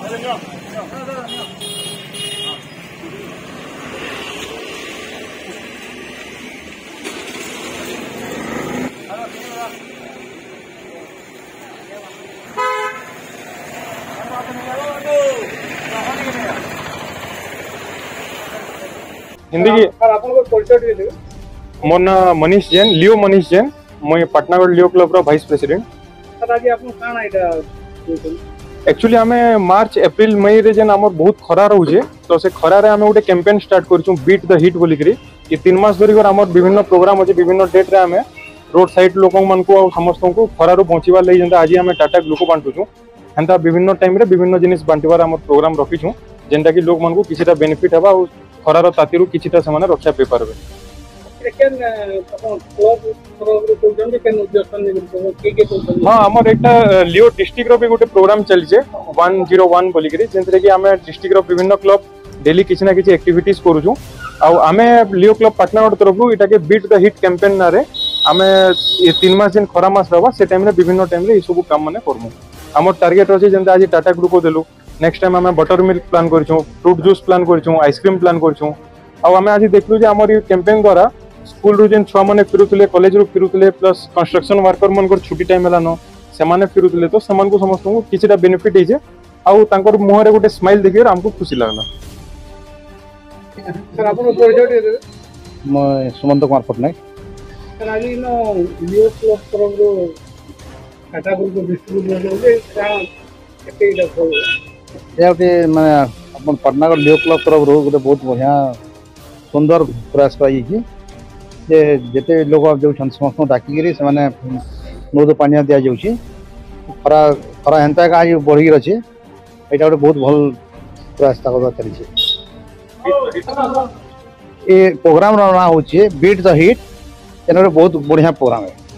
हिंदी की मोर ना मनीष जैन, लियो मनीष जैन। मैं पाटनागढ़ लियो क्लब रो वाइस प्रेसिडेंट। एक्चुअली आम मार्च एप्रिल मई रे जेन आमर बहुत खरा रोचे, तो से खरारे आम गोटे कैंपेन स्टार्ट करूँ बीट द हिट बोलिक। ये 3 मास धरिक आम विभिन्न प्रोग्राम अच्छे, विभिन्न डेट रे आम रोड साइड लोक मानू समस्त को खरारू बचार लगे आज आम टाटा ग्लूको बांटुचु। एंता विभिन्न टाइम रे विभिन्न जिनिस बांटवार आम प्रोग्राम रखीचु, जेनटा कि लोक मानू किछिटा बेनिफिट हेबा और खरार तातीरू किछिटा से रक्षा पाई पारबे। हाँ, आमर एक लियो डिस्ट्रिक्ट रो भी गोटे प्रोग्राम चलचे 101 बोलिक, जेनथरे कि आम डिस्ट्रिक्ट रो विभिन्न क्लब डेली किसी ना किसी एक्टिविटीज करूँ। आम लियो क्लब पाटनागढ़ तरफ इटा के बीट द हिट कैंपेन ना रे आम ये 3 मास जेन खरा मास रहा से टाइम रे विभिन्न टाइम रे सब काम माने करमु। आमर टार्गेट अच्छे जैसे आज टाटा ग्लूको देलु, नेक्स्ट टाइम आम बटर मिल्क प्लान करूँ, फ्रूट जूस प्लान करूँ, आइसक्रीम प्लान करूँ। आम आज देखलु जे आमर ये कैंपेन द्वारा स्कूल रू जेन छुआ मैंने फिरुले, कॉलेज रू फिरुले, प्लस कंस्ट्रक्शन वर्कर मन छुट्टी टाइम है से माने फिरुले, तो से समस्त को किसी बेनिफिट होइजे आउ तांकर मुहर रे गोटे स्माइल देखिए हमको खुशी लगला। सर आपन परिचय मैं सुमंत कुमार पटनायक। सर आज नो लियो क्लब तरफ रो टाटा ग्रुप डिस्ट्रीब्यूट होले का केते देखो याते माने अपन पाटनागढ़ लियो क्लब तरफ रो गोटे बहुत बढ़िया सुंदर प्रयास कराई छी जे जेते लोग जो समस्त डाकी से माने मृद पानिया दिया जाउची। खरा खरा हेंता का आज बढ़ी रही है, यहाँ गोटे बहुत भल प्रयास चली। ये प्रोग्राम ना हूँ बीट द हिट, बहुत बढ़िया प्रोग्राम है।